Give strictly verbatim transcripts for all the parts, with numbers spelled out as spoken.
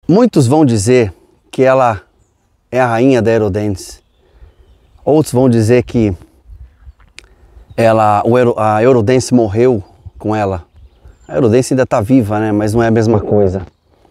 Muitos vão dizer que ela é a rainha da Eurodance. Outros vão dizer que ela, o Euro, a Eurodance morreu com ela. A Eurodance ainda está viva, né? Mas não é a mesma coisa.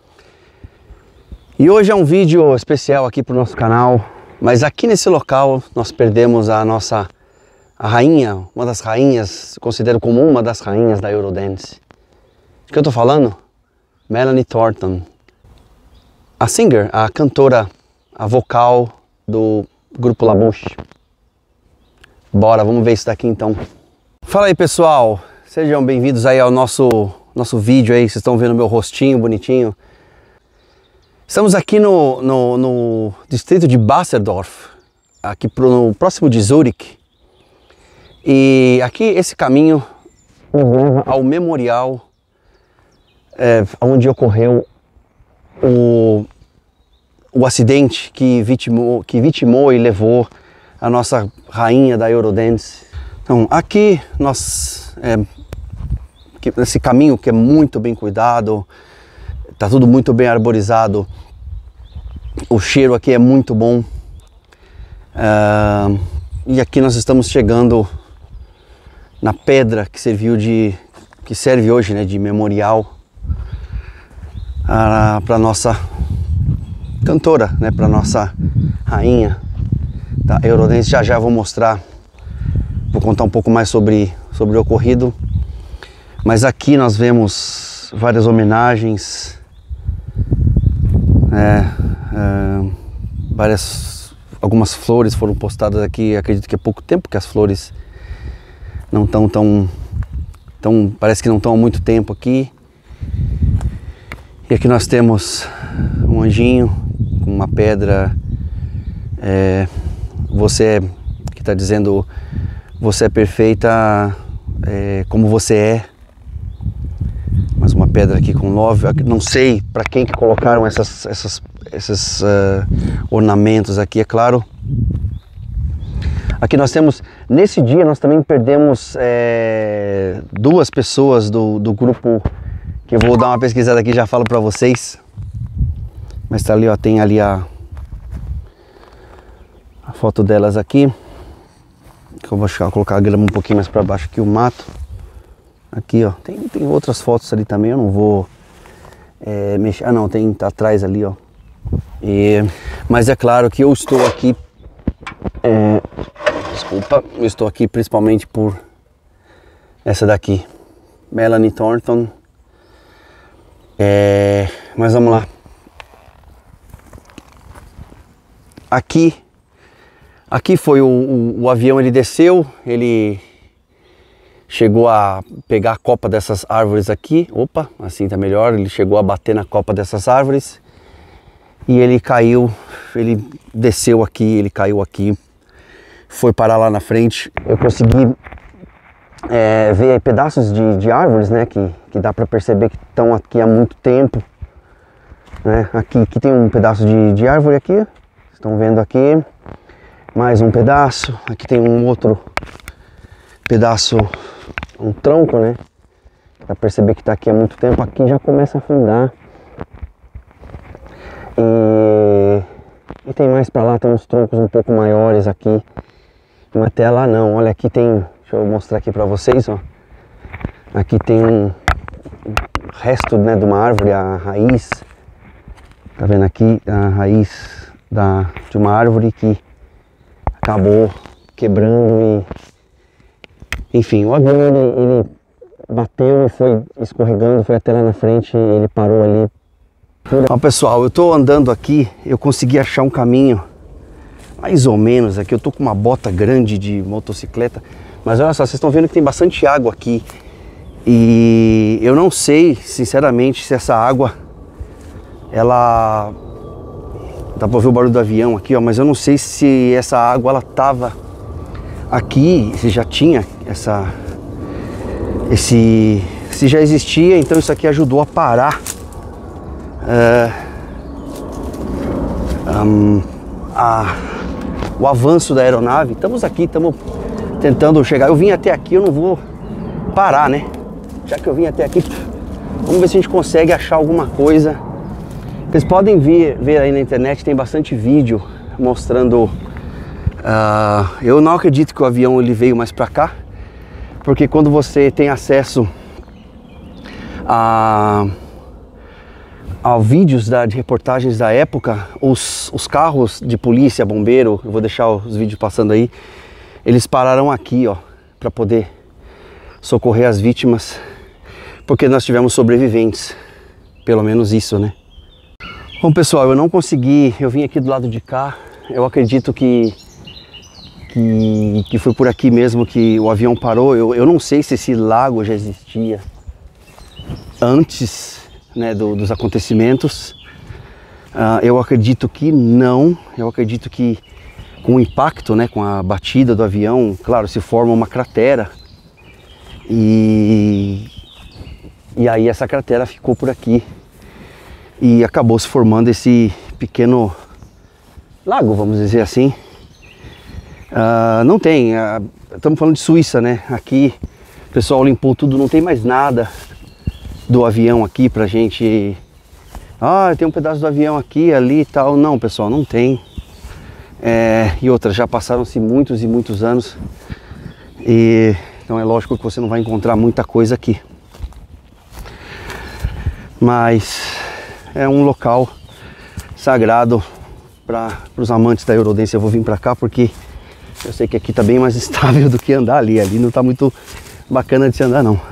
E hoje é um vídeo especial aqui para o nosso canal. Mas aqui nesse local nós perdemos a nossa a rainha, uma das rainhas, considero como uma das rainhas da Eurodance. De que eu estou falando? Melanie Thornton. A singer, a cantora, a vocal do grupo La Bouche. Bora, vamos ver isso daqui então. Fala aí pessoal, sejam bem-vindos aí ao nosso, nosso vídeo aí, vocês estão vendo meu rostinho bonitinho. Estamos aqui no, no, no distrito de Basseldorf, aqui pro, no, próximo de Zurich. E aqui esse caminho nos leva ao memorial é, onde ocorreu o, o acidente que vitimou, que vitimou e levou a nossa rainha da Eurodance. Então aqui nós, é, que, esse caminho que é muito bem cuidado, tá tudo muito bem arborizado, o cheiro aqui é muito bom. Uh, e aqui nós estamos chegando na pedra que serviu de, que serve hoje, né, de memorial para nossa cantora, né, para nossa rainha da Eurodance. Já já vou mostrar, vou contar um pouco mais sobre, sobre o ocorrido. Mas aqui nós vemos várias homenagens, é, é, várias, algumas flores foram postadas aqui. Acredito que é pouco tempo que as flores não estão tão, tão, parece que não estão há muito tempo aqui. E aqui nós temos um anjinho com uma pedra, é, você que está dizendo, você é perfeita é, como você é. Mais uma pedra aqui com love. Não sei para quem que colocaram essas, essas, esses uh, ornamentos aqui, é claro. Aqui nós temos, nesse dia nós também perdemos é, duas pessoas do, do grupo, que eu vou dar uma pesquisada aqui e já falo para vocês. Mas tá ali, ó, tem ali a, a foto delas aqui. Que eu vou deixar, colocar a grama um pouquinho mais para baixo aqui, o mato. Aqui, ó, tem, tem outras fotos ali também, eu não vou é, mexer. Ah não, tem, tá atrás ali, ó. E, mas é claro que eu estou aqui, é, desculpa, eu estou aqui principalmente por essa daqui, Melanie Thornton. É, mas vamos lá. Aqui, aqui foi o, o, o avião, ele desceu, ele chegou a pegar a copa dessas árvores aqui. Opa, assim tá melhor. Ele chegou a bater na copa dessas árvores e ele caiu, ele desceu aqui, ele caiu aqui, foi parar lá na frente. Eu consegui é, ver aí pedaços de, de árvores, né, que, que dá para perceber que estão aqui há muito tempo, né? Aqui, aqui tem um pedaço de, de árvore aqui, estão vendo aqui, mais um pedaço, aqui tem um outro pedaço, um tronco, né, para perceber que está aqui há muito tempo. Aqui já começa a afundar e, e tem mais para lá, tem uns troncos um pouco maiores aqui, mas até lá não. Olha, aqui tem, deixa eu mostrar aqui para vocês, ó. Aqui tem um resto, né, de uma árvore, a raiz, tá vendo aqui a raiz da, de uma árvore que acabou quebrando e, enfim, o avião ele, ele bateu e foi escorregando, foi até lá na frente e ele parou ali. Ó, pessoal, eu tô andando aqui, eu consegui achar um caminho, mais ou menos aqui. Eu tô com uma bota grande de motocicleta, mas olha só, vocês estão vendo que tem bastante água aqui. E eu não sei, sinceramente, se essa água, ela... Dá pra ouvir o barulho do avião aqui, ó, mas eu não sei se essa água, ela tava aqui, se já tinha essa... Esse... Se já existia, então isso aqui ajudou a parar uh, um, a, o avanço da aeronave. Estamos aqui, estamos tentando chegar. Eu vim até aqui, eu não vou parar, né? Já que eu vim até aqui, vamos ver se a gente consegue achar alguma coisa Vocês podem ver, ver aí na internet, tem bastante vídeo mostrando... Uh, eu não acredito que o avião ele veio mais para cá, porque quando você tem acesso a, a vídeos da, de reportagens da época, os, os carros de polícia, bombeiro, eu vou deixar os vídeos passando aí, eles pararam aqui, ó, para poder socorrer as vítimas, porque nós tivemos sobreviventes, pelo menos isso, né? Bom, pessoal, eu não consegui, eu vim aqui do lado de cá, eu acredito que que, que foi por aqui mesmo que o avião parou. Eu, eu não sei se esse lago já existia antes, né, do, dos acontecimentos. Uh, eu acredito que não, eu acredito que com o impacto, né, com a batida do avião, claro, se forma uma cratera e, e aí essa cratera ficou por aqui e acabou se formando esse pequeno lago, vamos dizer assim. Uh, não tem, uh, estamos falando de Suíça, né? Aqui o pessoal limpou tudo, não tem mais nada do avião aqui pra gente. Ah, tem um pedaço do avião aqui, ali e tal. Não, pessoal, não tem. É, e outras, já passaram-se muitos e muitos anos. E então é lógico que você não vai encontrar muita coisa aqui. Mas é um local sagrado para os amantes da Eurodance. Eu vou vir para cá porque eu sei que aqui tá bem mais estável do que andar ali. Ali não tá muito bacana de se andar, não.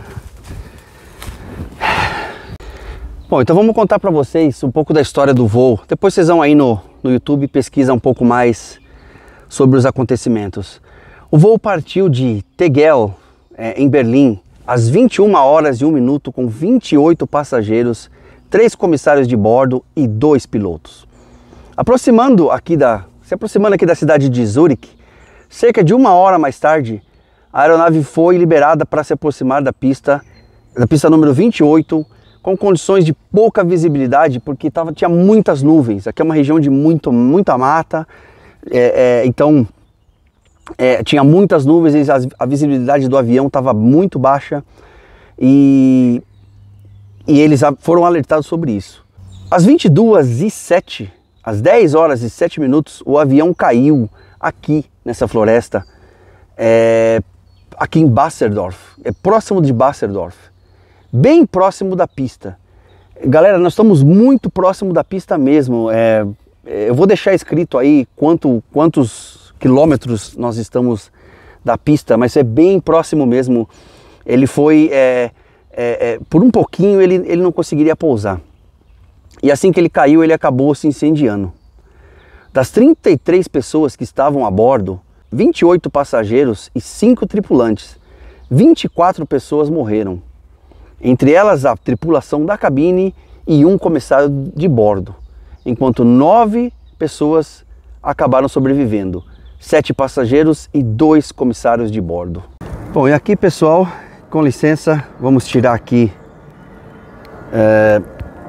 Bom, então vamos contar para vocês um pouco da história do voo. Depois vocês vão aí no, no YouTube e pesquisam um pouco mais sobre os acontecimentos. O voo partiu de Tegel, é, em Berlim, às vinte e uma horas e um minuto, com vinte e oito passageiros, três comissários de bordo e dois pilotos. Aproximando aqui da, se aproximando aqui da cidade de Zurique, cerca de uma hora mais tarde, a aeronave foi liberada para se aproximar da pista, da pista número vinte e oito, com condições de pouca visibilidade, porque tava, tinha muitas nuvens. Aqui é uma região de muito, muita mata, é, é, então é, tinha muitas nuvens e a, a visibilidade do avião estava muito baixa e, e eles foram alertados sobre isso. Às vinte e duas e sete, às dez horas e sete minutos, o avião caiu aqui nessa floresta, é, aqui em Basserdorf, é próximo de Basserdorf, bem próximo da pista. Galera, nós estamos muito próximo da pista mesmo. É, eu vou deixar escrito aí quanto, quantos quilômetros nós estamos da pista, mas é bem próximo mesmo. Ele foi, é, é, é, por um pouquinho ele, ele não conseguiria pousar. E assim que ele caiu, ele acabou se incendiando. Das trinta e três pessoas que estavam a bordo, vinte e oito passageiros e cinco tripulantes, vinte e quatro pessoas morreram. Entre elas a tripulação da cabine e um comissário de bordo, enquanto nove pessoas acabaram sobrevivendo, sete passageiros e dois comissários de bordo. Bom, e aqui, pessoal, com licença, vamos tirar aqui é,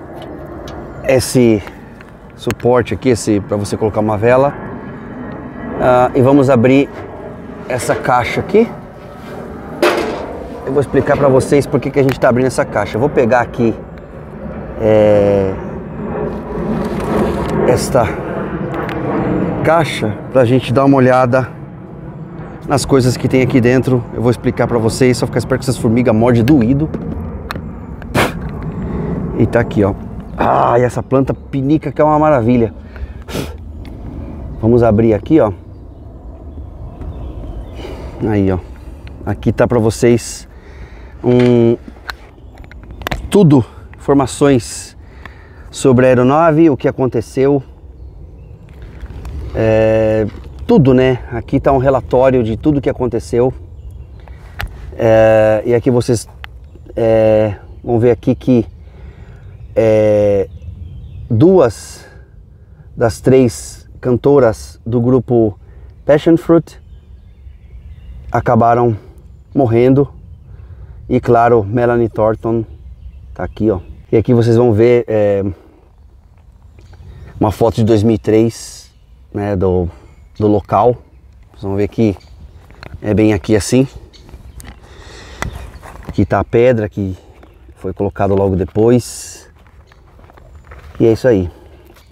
esse suporte aqui, esse para você colocar uma vela, uh, e vamos abrir essa caixa aqui. Eu vou explicar para vocês por que que a gente está abrindo essa caixa. Eu vou pegar aqui é, esta caixa para a gente dar uma olhada nas coisas que tem aqui dentro. Eu vou explicar para vocês, só ficar esperto que essas formigas mordem doído. E tá aqui, ó. Ah, e essa planta pinica que é uma maravilha. Vamos abrir aqui, ó. Aí, ó. Aqui tá para vocês um tudo, informações sobre a aeronave, o que aconteceu, é, tudo, né? Aqui tá um relatório de tudo que aconteceu. É, e aqui vocês é, vão ver aqui que É, duas das três cantoras do grupo Passion Fruit acabaram morrendo. E claro, Melanie Thornton tá aqui, ó. E aqui vocês vão ver é, uma foto de dois mil e três, né, do, do local. Vocês vão ver que é bem aqui assim. Aqui tá a pedra que foi colocada logo depois. E é isso aí.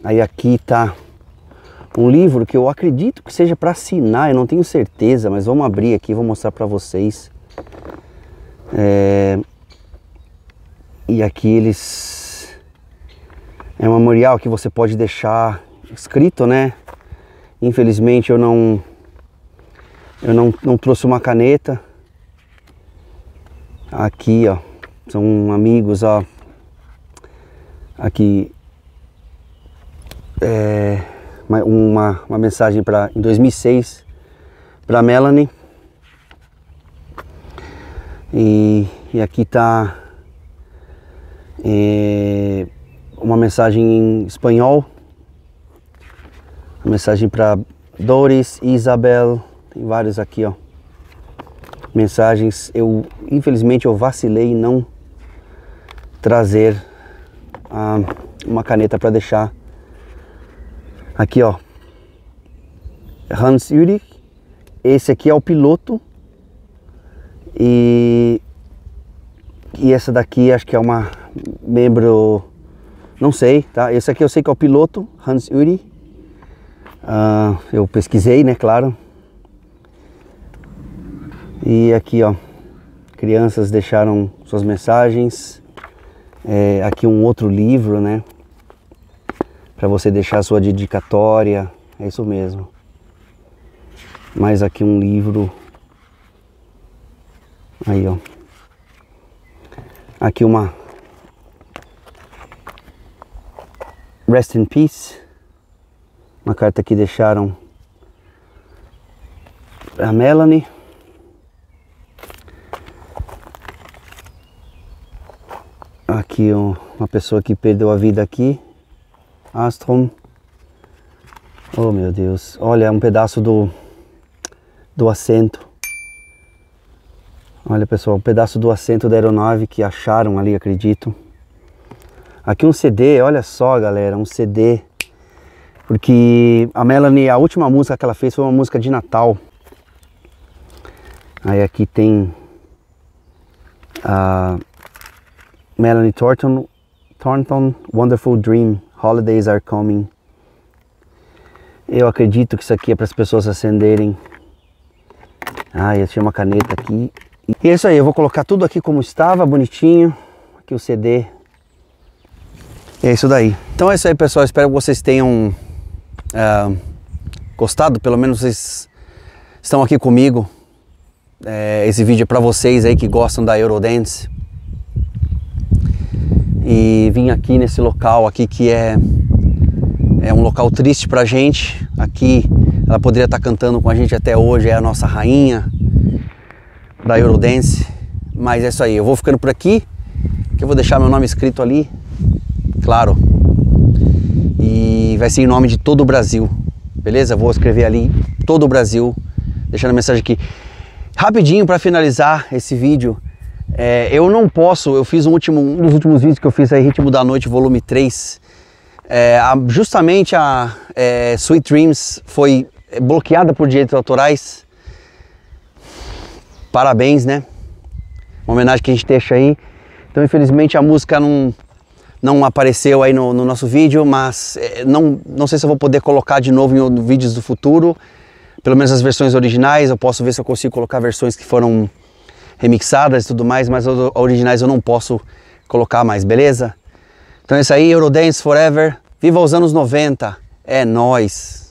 Aí aqui tá um livro que eu acredito que seja para assinar, eu não tenho certeza, mas vamos abrir aqui, vou mostrar para vocês. É... E aqui eles... É um memorial que você pode deixar escrito, né? Infelizmente eu não... Eu não, não trouxe uma caneta. Aqui, ó, são amigos, ó. Aqui... É... Uma, uma mensagem para em dois mil e seis para Melanie. E, e aqui tá é, uma mensagem em espanhol, uma mensagem para Doris, Isabel, tem vários aqui, ó, mensagens. Eu infelizmente eu vacilei em não trazer ah, uma caneta para deixar. Aqui, ó, Hans Ulrich, esse aqui é o piloto, e, e essa daqui acho que é uma membro, não sei, tá? Esse aqui eu sei que é o piloto, Hans Ulrich, uh, eu pesquisei, né, claro. E aqui, ó, crianças deixaram suas mensagens, é, aqui um outro livro, né? Para você deixar a sua dedicatória, é isso mesmo. Mais aqui um livro. Aí, ó. Aqui uma Rest in Peace. Uma carta que deixaram a Melanie. Aqui ó, uma pessoa que perdeu a vida aqui. Astrom. Oh meu Deus, olha um pedaço do do assento. Olha pessoal, um pedaço do assento da aeronave que acharam ali, acredito. Aqui um C D, olha só galera, um C D. Porque a Melanie, a última música que ela fez foi uma música de Natal. Aí aqui tem a Melanie Thornton, Thornton, Wonderful Dream. Holidays are coming. Eu acredito que isso aqui é para as pessoas acenderem. Ah, eu tinha uma caneta aqui. E é isso aí, eu vou colocar tudo aqui como estava, bonitinho. Aqui o C D. E é isso daí. Então é isso aí, pessoal. Espero que vocês tenham uh, gostado. Pelo menos vocês estão aqui comigo. É, esse vídeo é para vocês aí que gostam da Eurodance. E vim aqui nesse local aqui que é, é um local triste pra gente. Aqui ela poderia estar cantando com a gente até hoje, é a nossa rainha da Eurodance. Mas é isso aí, eu vou ficando por aqui, que eu vou deixar meu nome escrito ali, claro. E vai ser em nome de todo o Brasil, beleza? Vou escrever ali todo o Brasil, deixando a mensagem aqui. Rapidinho para finalizar esse vídeo. É, eu não posso, eu fiz um, último, um dos últimos vídeos que eu fiz aí, Ritmo da Noite, volume três. É, a, justamente a é, Sweet Dreams foi bloqueada por direitos autorais. Parabéns, né? Uma homenagem que a gente deixa aí. Então, infelizmente, a música não, não apareceu aí no, no nosso vídeo, mas é, não, não sei se eu vou poder colocar de novo em vídeos do futuro. Pelo menos as versões originais, eu posso ver se eu consigo colocar versões que foram remixadas e tudo mais, mas as originais eu não posso colocar mais, beleza? Então é isso aí, Eurodance Forever, viva os anos noventa, é nóis!